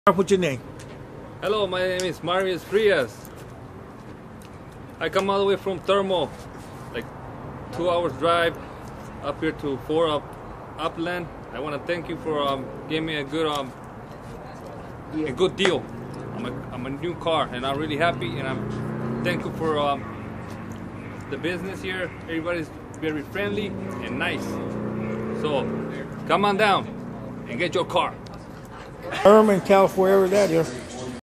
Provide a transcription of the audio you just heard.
What's your name? Hello, my name is Marius Frias. I come all the way from Thermo, like 2 hours drive up here to Upland. I want to thank you for giving me a good deal. I'm a new car, and I'm really happy, and I'm thankful for the business here. Everybody's very friendly and nice. So come on down and get your car. Herman, California, wherever that is.